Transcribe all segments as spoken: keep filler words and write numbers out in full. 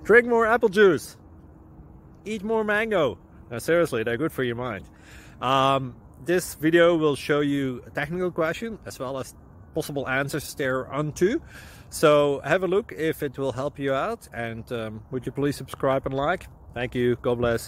Drink more apple juice. Eat more mango. Now, seriously, they're good for your mind. Um, this video will show you a technical question as well as possible answers thereunto. So have a look if it will help you out, and um, would you please subscribe and like? Thank you. God bless.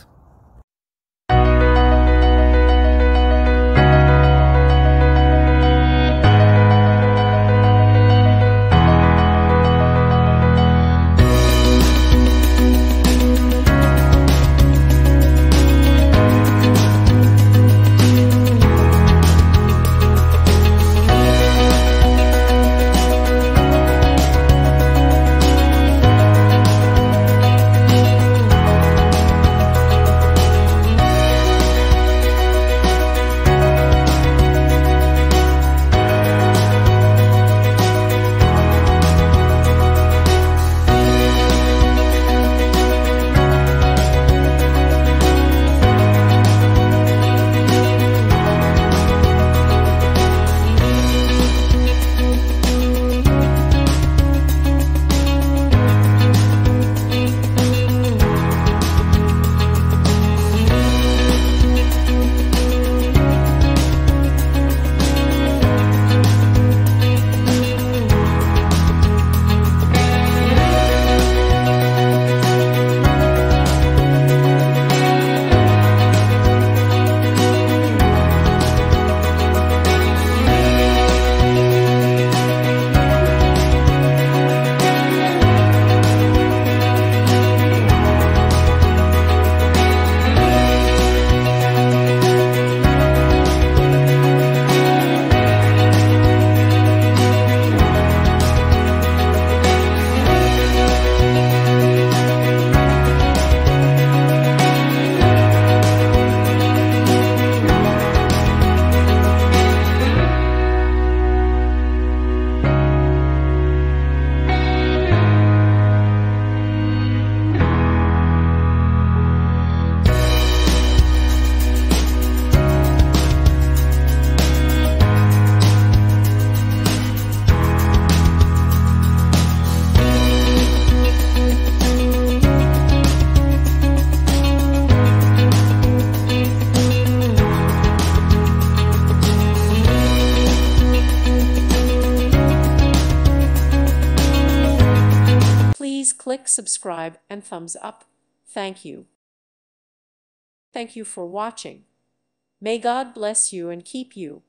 Please click subscribe and thumbs up. Thank you. Thank you for watching. May God bless you and keep you.